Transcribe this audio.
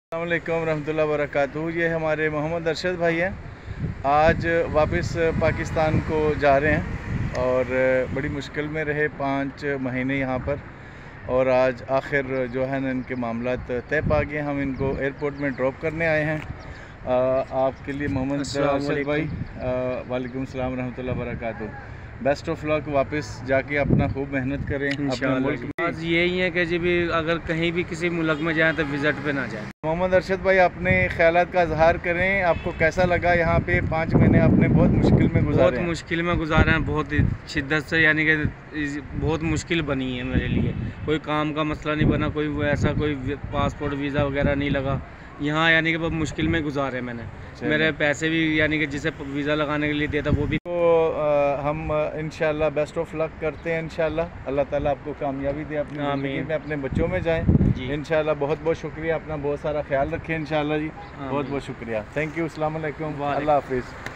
अस्सलाम वालेकुम रहमतुल्लाहि व बरकातुहू। ये हमारे मोहम्मद अरशद भाई हैं। आज वापस पाकिस्तान को जा रहे हैं और बड़ी मुश्किल में रहे 5 महीने यहाँ पर, और आज आखिर जो है ना इनके मामलात तय पा गए। हम इनको एयरपोर्ट में ड्रॉप करने आए हैं। आपके लिए मोहम्मद अरशद भाई, वालेकुम सलाम रहमतुल्लाहि व बरकातुहू। बेस्ट ऑफ लक, वापस जाके अपना खूब मेहनत करें अपना मुल्क में। बस यही है कि जी भी अगर कहीं भी किसी मुल्क में जाएं तो विज़िट पे ना जाएं। मोहम्मद अरशद भाई, अपने ख्यालात का इजहार करें। आपको कैसा लगा यहाँ पे 5 महीने आपने बहुत मुश्किल में गुजारे? बहुत मुश्किल में गुजारे हैं, बहुत शिद्दत से, यानी कि बहुत मुश्किल बनी है मेरे लिए। कोई काम का मसला नहीं बना, कोई ऐसा कोई पासपोर्ट वीज़ा वगैरह नहीं लगा यहाँ, यानी कि बहुत मुश्किल में गुजारे मैंने। मेरे पैसे भी यानी कि जिसे वीज़ा लगाने के लिए दिया था वो भी। तो हम इंशाल्लाह बेस्ट ऑफ लक करते हैं। इंशाल्लाह अल्लाह ताला आपको कामयाबी दे, अपनी ज़िंदगी में अपने बच्चों में जाएं इंशाल्लाह। बहुत बहुत शुक्रिया, अपना बहुत सारा ख्याल रखें इंशाल्लाह जी। बहुत बहुत शुक्रिया, थैंक यू, अस्सलाम वालेकुम, अल्लाह हाफिज़।